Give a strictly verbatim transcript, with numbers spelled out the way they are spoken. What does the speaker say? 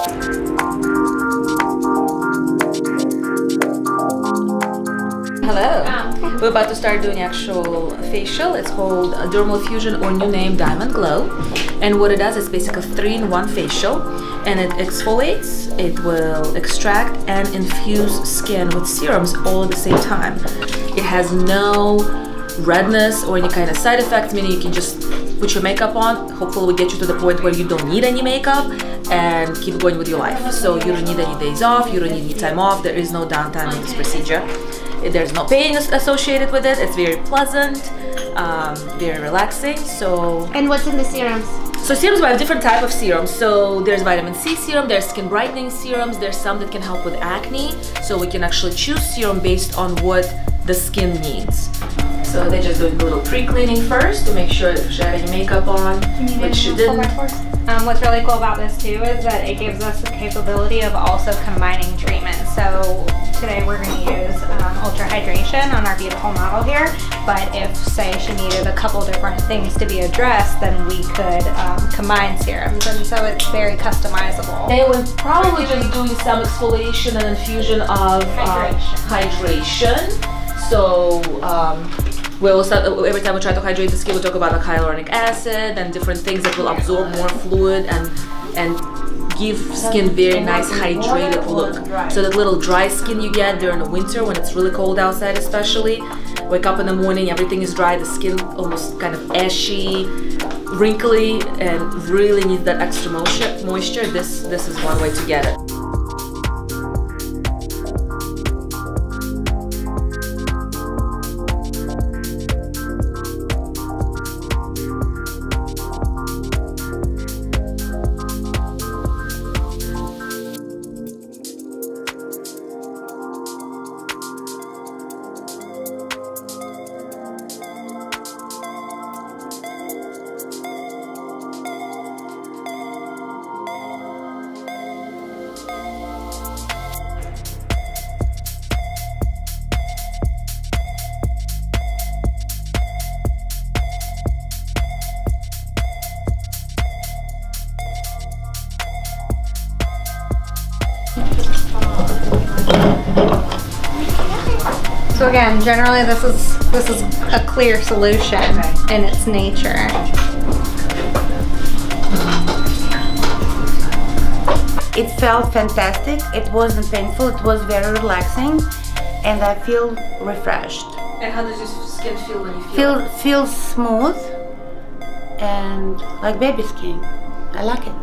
Hello. We're about to start doing actual facial. It's called Dermal Infusion, or new name Diamond Glow. And what it does is basically a three in one facial, and it exfoliates, it will extract and infuse skin with serums all at the same time. It has no redness or any kind of side effects, meaning you can just put your makeup on. Hopefully we get you to the point where you don't need any makeup and keep going with your life. So you don't need any days off, you don't need any time off, there is no downtime in this procedure. There's no pain associated with it. It's very pleasant, um, very relaxing. So, and what's in the serums? So serums, we have different type of serums. So there's vitamin C serum, there's skin brightening serums, there's some that can help with acne. So we can actually choose serum based on what the skin needs. So they're just doing a little pre-cleaning first to make sure if she had any makeup on, which she didn't. Um, what's really cool about this too is that it gives us the capability of also combining treatments. So today we're going to use um, Ultra Hydration on our beautiful model here, but if say she needed a couple different things to be addressed, then we could um, combine serums, and so it's very customizable. They were probably just doing some exfoliation and infusion of hydration. Um, hydration. So um, we'll start, every time we try to hydrate the skin, we talk about like hyaluronic acid and different things that will absorb more fluid and and give skin very nice hydrated look. So that little dry skin you get during the winter when it's really cold outside, especially, wake up in the morning, everything is dry, the skin almost kind of ashy, wrinkly, and really needs that extra moisture. This this is one way to get it. So again, generally this is this is a clear solution in its nature. It felt fantastic. It wasn't painful. It was very relaxing, and I feel refreshed. And how does your skin feel when you feel? Feel feels smooth and like baby skin. I like it.